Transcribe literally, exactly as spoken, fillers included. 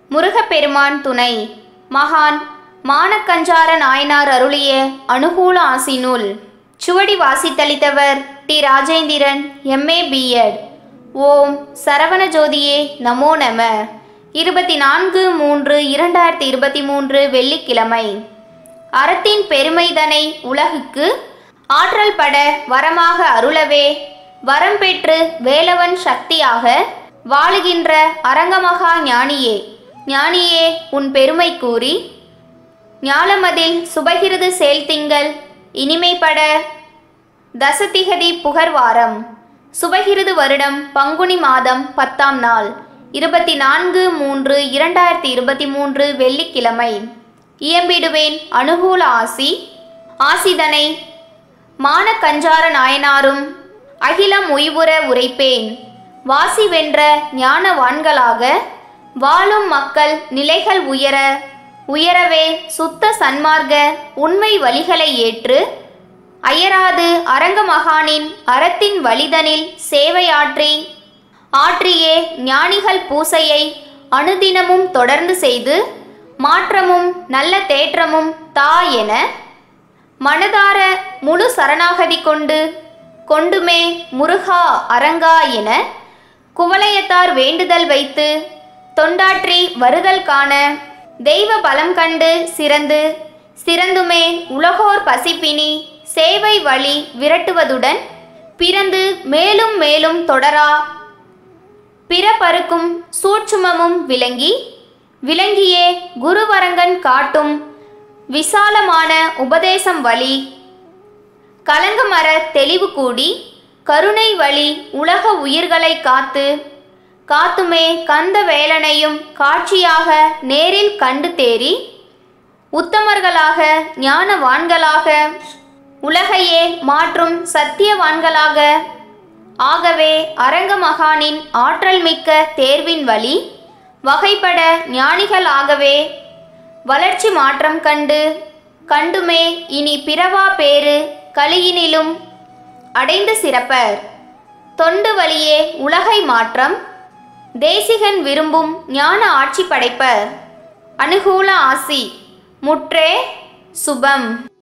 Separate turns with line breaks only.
முருகப்பெருமான் துணை. மகான் மானக்கஞ்சார நாயனார் அருளிய அனுகூல ஆசி நூல். சுவடி வாசித்தளித்தவர் டி ராஜேந்திரன், எம்ஏ பி.எட். ஓம் சரவண ஜோதியே நமோ நம. இருபத்தி நான்கு மூன்று இரண்டாயிரத்தி இருபத்தி மூன்று வெள்ளிக்கிழமை. அறத்தின் பெருமைதனை உலகுக்கு ஆற்றல் பட வரமாக அருளவே வரம் பெற்று வேலவன் சக்தியாக வாழுகின்ற அரங்கமகா ஞானியே, ஞானியே உன் பெருமை கூறி ஞாலமதில் சுபகிருது செயல்திங்கள் இனிமைப்பட தசதிகதி புகர்வாரம் சுபகிருது வருடம் பங்குனி மாதம் பத்தாம் நாள் இருபத்தி நான்கு மூன்று இரண்டாயிரத்தி இருபத்தி மூன்று வெள்ளிக்கிழமை. இயம்பிடுவேன் அனுகூல ஆசி. ஆசிதனை மானக்கஞ்சார நாயனாரும் அகிலம் உய்வுற உரைப்பேன். வாசி வென்ற ஞானவான்களாக வாழும் மக்கள் நிலைகள் உயர உயரவே சுத்த சன்மார்க்க உண்மை வழிகளை ஏற்று அயராது அரங்கமகானின் அறத்தின் வழிதனில் சேவையாற்றி ஆற்றியே ஞானிகள் பூசையை அனுதினமும் தொடர்ந்து செய்து மாற்றமும் நல்ல தேற்றமும் தா என மனதார முழு சரணாகதி கொண்டு கொண்டுமே முருகா அரங்கா என குவளையத்தார் வேண்டுதல் வைத்து தொண்டாற்றி வருதல் காண தெய்வ பலம் கண்டு சிறந்து சிறந்துமே உலகோர் பசிப்பினி சேவை வழி விரட்டுவதுடன் பிறந்து மேலும் மேலும் தொடரா பிறப்பருக்கும் சூட்சுமமும் விளங்கி விளங்கியே குருவரங்கன் காட்டும் விசாலமான உபதேசம் வழி கலங்கமர தெளிவு கூடி கருணை வழி உலக உயிர்களை காத்து காத்துமே கந்த வேலனையும் காட்சியாக நேரில் கண்டு தேறி உத்தமர்களாக ஞானவான்களாக உலகையே மாற்றும் சத்தியவான்களாக ஆகவே அரங்கமகானின் ஆற்றல் மிக்க தேர்வின் வழி வகைப்பட ஞானிகளாகவே வளர்ச்சி மாற்றம் கண்டு கண்டுமே இனி பிறவா பேறு கலியினிலும் அடைந்து சிறப்பர். தொண்டு வழியே உலகை மாற்றம் தேசிகன் விரும்பும் ஞான ஆட்சி படைப்பர். அனுகூல ஆசி. முற்றே சுபம்.